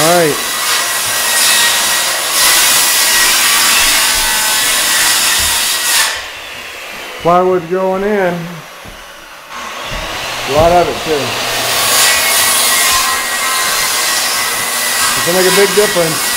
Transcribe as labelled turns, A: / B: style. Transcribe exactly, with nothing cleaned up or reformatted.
A: Alright. Plywood's going in. A lot of it too. It's gonna make a big difference.